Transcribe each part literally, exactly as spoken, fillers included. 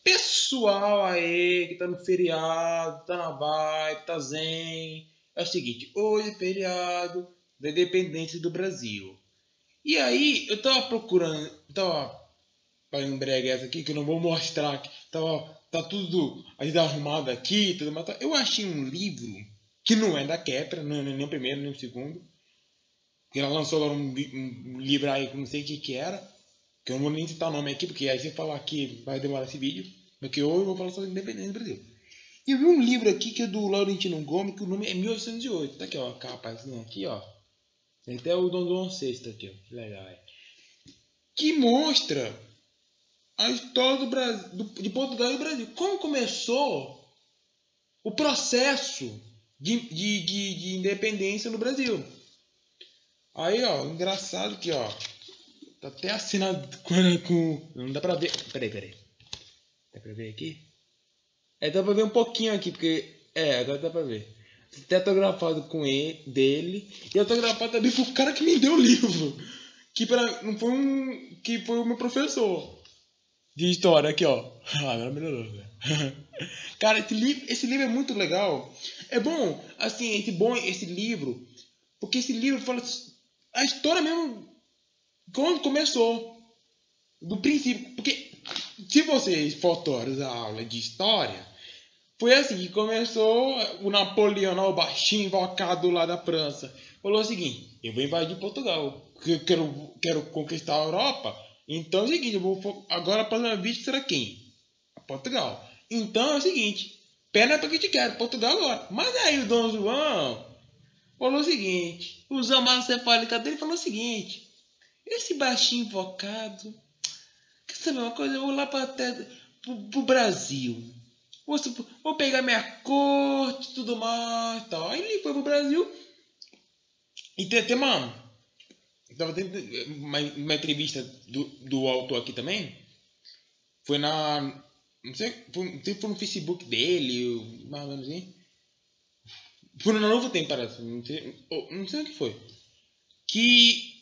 pessoal aí que tá no feriado, tá na vibe, tá zen. É o seguinte, hoje é feriado da independência do Brasil. E aí, eu tava procurando, tava fazendo breguessa aqui, que eu não vou mostrar aqui. Tava, tá tudo ainda arrumado aqui, tudo mais. Eu achei um livro que não é da Kepler, não é nem o primeiro, nem o segundo. Que ela lançou agora um, um livro aí que eu não sei o que que era. Que eu não vou nem citar o nome aqui, porque aí se eu falar aqui vai demorar esse vídeo. Porque hoje eu vou falar sobre a independência do Brasil. E eu vi um livro aqui que é do Laurentino Gomes, que o nome é mil oitocentos e oito. Tá aqui, ó, a capa assim, aqui, ó. Tem até o Dom João sexto aqui, ó. Que legal, é. Que mostra a história do Brasil, do, de Portugal e do Brasil. Como começou o processo de, de, de, de independência no Brasil. Aí, ó, engraçado aqui, ó. Tá até assinado com, com... Não dá pra ver. Peraí, peraí. Dá pra ver aqui? É, dá pra ver um pouquinho aqui, porque... É, agora dá pra ver. Até autografado com ele, dele. E autografado também pro cara que me deu o livro. Que pra, não foi um... Que foi o meu professor de história, aqui, ó. Ah, agora melhorou, velho. Cara, esse livro, esse livro é muito legal. É bom, assim, esse, bom, esse livro... Porque esse livro fala... A história mesmo... Quando começou. Do princípio. Porque se vocês forem a aula de história... Foi assim que começou o Napoleão, o baixinho invocado lá da França. Falou o seguinte, eu vou invadir Portugal. Eu quero, quero conquistar a Europa. Então é o seguinte, eu vou, agora a próxima vítima será quem? Portugal. Então é o seguinte, pena pra que te quero, Portugal agora. Mas aí o Dom João falou o seguinte, o macefálica dele falou o seguinte, esse baixinho invocado, quer saber uma coisa, eu vou lá pra, pro, pro Brasil. Vou, vou pegar minha corte e tudo mais e tal. Aí ele foi pro Brasil. E tem até uma... Tava tendo uma, uma entrevista do, do autor aqui também. Foi na... Não sei, foi, não sei se foi no Facebook dele, mais ou menos assim. Foi no Novo Tempo, parece. Não sei, não sei o que foi. Que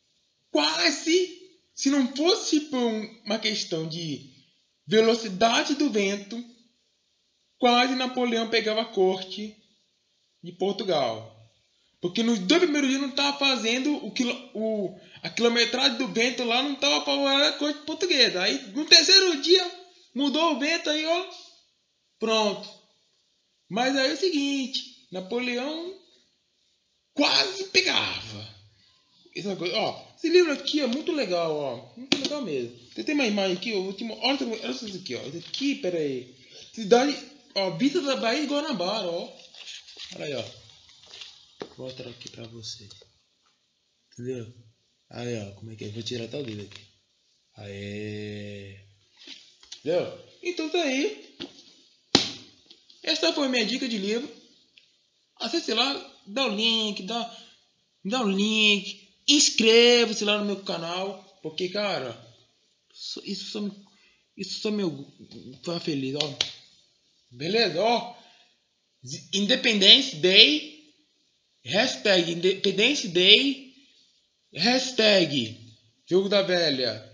quase, se não fosse por uma questão de velocidade do vento, quase Napoleão pegava a corte de Portugal. Porque nos dois primeiros dias não estava fazendo o, quilo, o a quilometragem do vento lá, não estava favorável à corte portuguesa. Aí no terceiro dia mudou o vento, aí ó, pronto. Mas aí é o seguinte, Napoleão quase pegava. Essa coisa, ó, esse livro aqui é muito legal, ó, muito legal mesmo. Você tem uma imagem aqui, ó, último, olha, olha isso aqui, ó, isso aqui, pera aí, cidade, ó, vista da Baía de Guanabara, ó, olha aí, ó, vou mostrar aqui pra você, entendeu? Aí, ó, como é que é? Vou tirar até o dedo aqui. Aê, entendeu? Então tá aí. Essa foi a minha dica de livro. Acesse lá, dá o link, dá, dá o link, inscreva-se lá no meu canal, porque, cara, isso só me, isso só me faz feliz, ó. Beleza, ó. Independence Day, hashtag Independence Day, hashtag Jogo da Velha,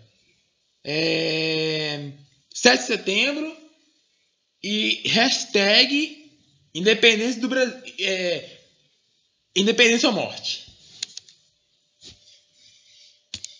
é, sete de setembro e hashtag Independência do Brasil, é, Independência ou Morte.